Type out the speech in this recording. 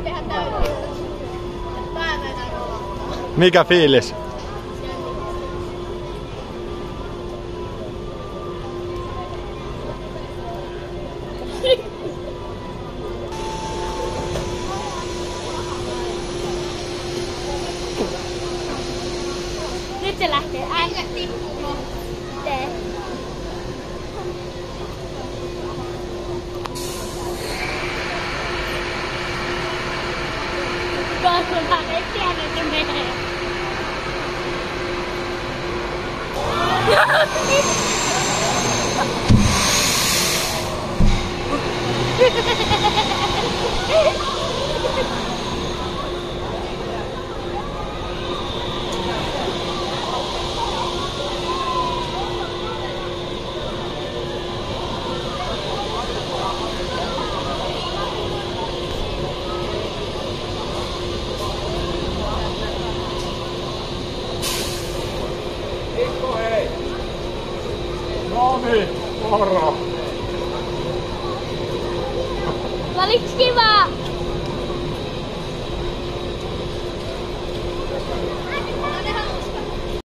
Mikä fiilis? Nyt se lähtee. Ääntä tippuu. Tee. Katsotaan, ei tiedä, että menee. No niin, moro! Oliks kivaa?